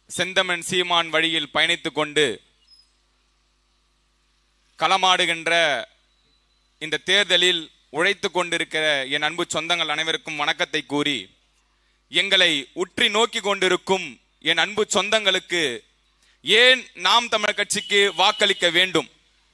செந்தமன் சீமான் வழியில் பயணித்துக் கொண்டு களமாடுகின்ற இந்த தேர்தலில் உழைத்து கொண்டிருக்கிற என் அன்பு சொந்தங்கள் அனைவருக்கும் வணக்கத்தை கூறி, எங்களை உற்றி நோக்கி கொண்டிருக்கும் என் அன்பு சொந்தங்களுக்கு ஏன் நாம் தமிழர் கட்சிக்கு வாக்களிக்க வேண்டும்,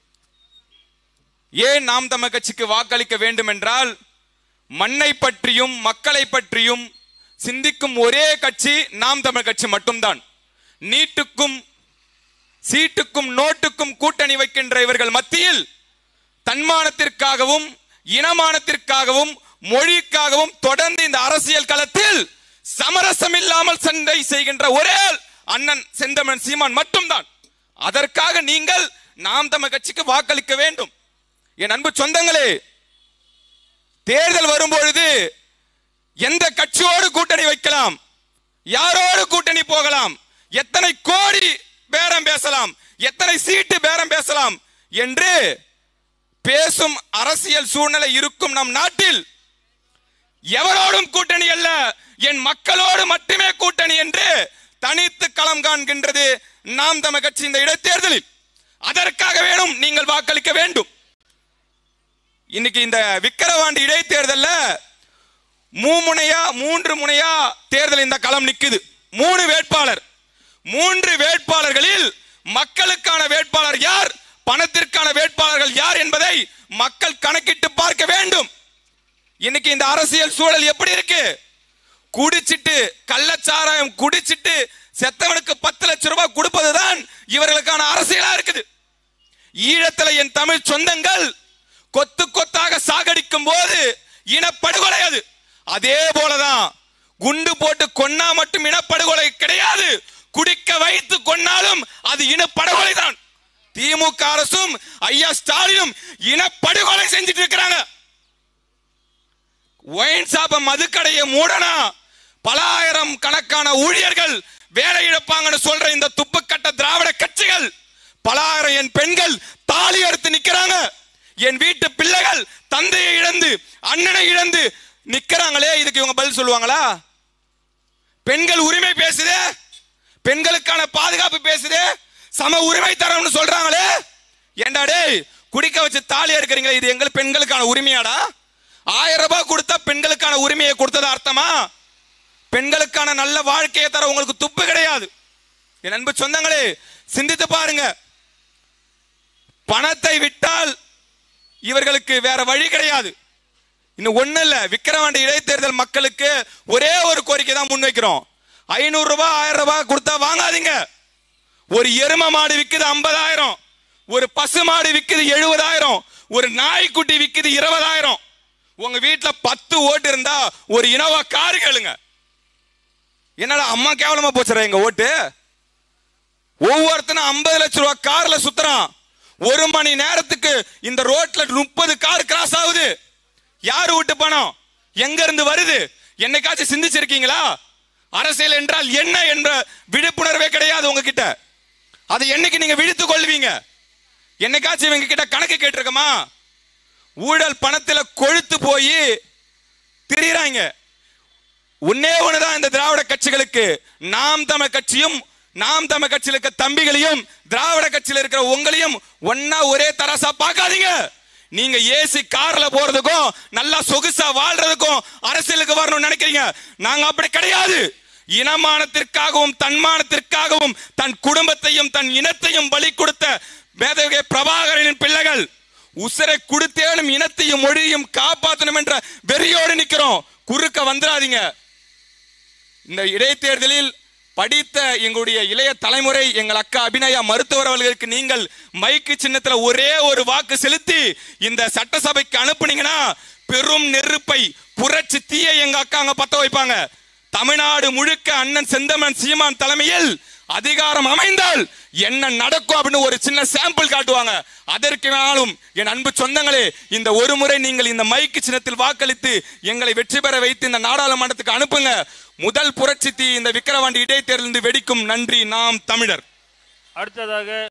ஏன் நாம் தமிழர் கட்சிக்கு வாக்களிக்க வேண்டும் என்றால், மண்ணை பற்றியும் மக்களை பற்றியும் சிந்திக்கும் ஒரே கட்சி நாம் தமிழர் கட்சி மட்டும்தான். நீட்டுக்கும் சீட்டுக்கும் நோட்டுக்கும் கூட்டணி வைக்கின்ற இவர்கள் மத்தியில் தன்மானத்திற்காகவும் இனமானத்திற்காகவும் மொழிக்காகவும் தொடர்ந்து இந்த அரசியல் களத்தில் சமரசம் இல்லாமல் சண்டை செய்கின்ற ஒரே அண்ணன் செந்தமன் சீமான் மட்டும்தான். அதற்காக நீங்கள் நாம் தமிழர் கட்சிக்கு வாக்களிக்க வேண்டும். என் அன்பு சொந்தங்களே, தேர்தல் வரும்பொழுது எந்த கட்சியோடு கூட்டணி வைக்கலாம், யாரோடு கூட்டணி போகலாம், எத்தனை கோடி பேரம் பேசலாம், எத்தனை சீட்டு பேரம் பேசலாம் என்று பேசும் அரசியல் சூழ்நிலை இருக்கும் நம் நாட்டில் எவரோடும் கூட்டணி அல்ல, என் மக்களோடு மட்டுமே கூட்டணி என்று தனித்து களம் காண்கின்றது நாம் தமிழர் கட்சி இந்த இடைத்தேர்தலில். அதற்காக வேணும் நீங்கள் வாக்களிக்க வேண்டும். இன்னைக்கு இந்த விக்கிரவாண்டி இடைத்தேர்தல்ல மூன்று முனையா தேர்தல் இந்த களம் நிக்குது. 3 வேட்பாளர்களில் மக்களுக்கான வேட்பாளர் யார், பணத்திற்கான வேட்பாளர்கள் யார் என்பதை மக்கள் கணக்கிட்டு பார்க்க வேண்டும். இன்னைக்கு இந்த அரசியல் சூழல் எப்படி இருக்கு? குடிச்சிட்டு கள்ளச்சாராயம் குடிச்சிட்டு செத்தவனுக்கு 10 லட்சம் ரூபாய் கொடுப்பதுதான் இவர்களுக்கான அரசியலா இருக்குது. ஈழத்துல என் தமிழ் சொந்தங்கள் கொத்து கொத்தாக சாகடிக்கும் போது இனப்படுகொலை அது. அதே போலதான் குண்டு போட்டு கொன்னா மட்டும் இனப்படுகொலை கிடையாது, குடிக்க வைத்து கொன்னாலும் அது இனப்படுகொலை தான். திமுக அரசும் ஐயா ஸ்டாலினும் இனப்படுகொலை செஞ்சிட்டு இருக்கிறாங்க. ஒயின் ஷாப்ப மதுக்கடையை மூடனா பல ஆயிரம் கணக்கான ஊழியர்கள் வேலை இழப்பாங்கன்னு சொல்ற இந்த துப்புக்கட்ட திராவிட கட்சிகள், பல ஆயிரம் என் பெண்கள் தாலி அறுத்து நிக்கிறாங்க. என் வீட்டு பிள்ளைகள் தந்தையை இழந்து அண்ணனை இழந்து நிக்கிறாங்களே, இதுக்கு இவங்க பதில் சொல்லுவாங்களா? பெண்கள் உரிமை பேசுதே, பெண்களுக்கான பாதுகாப்பு பேசுதே, சம உரிமை தரம்னு சொல்றாங்களே. ஏண்டா டேய், குடிக்க வச்சு தாலியா இருக்கிறீங்களா, இது எங்கள் பெண்களுக்கான உரிமையாடா? 1000 ரூபாய் கொடுத்தா பெண்களுக்கான உரிமையை கொடுத்தது அர்த்தமா? பெண்களுக்கான நல்ல வாழ்க்கையை தர உங்களுக்கு துப்பு கிடையாது. என் அன்பு சொந்தங்களே, சிந்தித்து பாருங்க. பணத்தை விட்டால் இவர்களுக்கு வேற வழி கிடையாது. இன்னும் ஒண்ணு இல்ல, விக்கிரவாண்டி இடைத்தேர்தல் மக்களுக்கு ஒரே ஒரு கோரிக்கை தான் முன்வைக்கிறோம். 500 ரூபாய் 1000 ரூபாய் கொடுத்தா வாங்காதீங்க. ஒரு எரும மாடு விக்குது 50,000, ஒரு பசு மாடு விக்குது 70,000, ஒரு நாய்க்குட்டி விக்குது 20,000. உங்க வீட்டுல 10 ஓட்டு இருந்தா ஒரு இனோவா கார் கேளுங்க. என்னடா அம்மா கேவலமா போச்சுற எங்க ஓட்டு? ஒவ்வொருத்தனும் 50 லட்சம் ரூபாய் கார்ல சுத்துறான். 1 மணி நேரத்துக்கு இந்த ரோட்ல 30 கார் கிராஸ் ஆகுது. யாரு வீட்டு பணம் எங்க இருந்து வருது? என்னைக்காச்சும் சிந்திச்சிருக்கீங்களா? அரசியல் என்றால் என்ன என்ற விழிப்புணர்வே கிடையாது உங்ககிட்ட. அதை என்னைக்கு நீங்க விழித்துக் கொள்வீங்க? என்னைக்காச்சும் இவங்க கிட்ட கணக்கு கேட்டிருக்கமா? ஊழல் பணத்துல கொழுத்து போய் திரியிறாங்க. ஒன்னே ஒண்ணுதான் இந்த திராவிட கட்சிகளுக்கு, நாம் தமிழர் கட்சியும் நாம் தமிழ் கட்சியில் இருக்க தம்பிகளையும் திராவிட கட்சியில் இருக்கிற உங்களையும் ஒன்னா ஒரே தராசா பார்க்காதீங்க. நீங்க ஏசி கார்ல போறதுக்கும் நல்லா சொகுசா வாழ்றதுக்கும் அரசியலுக்கு வரணும்னு நினைக்கிறீங்க. நாங்க அப்படி கிடையாது. இனமானத்திற்காகவும் தன்மானத்திற்காகவும் தன் குடும்பத்தையும் தன் இனத்தையும் பலி கொடுத்த மேதகு பிரபாகரனின் பிள்ளைகள் உசிரை கொடுத்தேனும் இனத்தையும் மொழியையும் காப்பாற்றணும் என்ற வெறியோடு நிக்கிறோம். குறுக்க வந்துடாதீங்க. இந்த இடைத்தேர்தலில் படித்த எங்களுடைய இளைய தலைமுறை, எங்கள் அக்கா அபிநயா மருத்துவர் அவர்களுக்கு நீங்கள் மைக்கு சின்னத்துல ஒரே ஒரு வாக்கு செலுத்தி இந்த சட்டசபைக்கு அனுப்புனீங்கன்னா பெரும் நெருப்பை புரட்சி தீயை எங்க அக்கா அங்க பத்த வைப்பாங்க. தமிழ்நாடு முழுக்க அண்ணன் செந்தமன் சீமான் தலைமையில் அதிகாரம் அமைந்தால் என்ன நடக்கும் அப்படின்னு ஒரு சின்ன சாம்பிள் காட்டுவாங்க. அதற்கு வேணாலும் என் அன்பு சொந்தங்களே, இந்த ஒரு முறை நீங்கள் இந்த மைக்கு சின்னத்தில் வாக்களித்து எங்களை வெற்றி பெற வைத்து இந்த நாடாளுமன்றத்துக்கு அனுப்புங்க. முதல் புரட்சி தீ இந்த விக்கிரவாண்டி இடைத்தேர்தலில் வெடிக்கும். நன்றி. நாம் தமிழர். அடுத்ததாக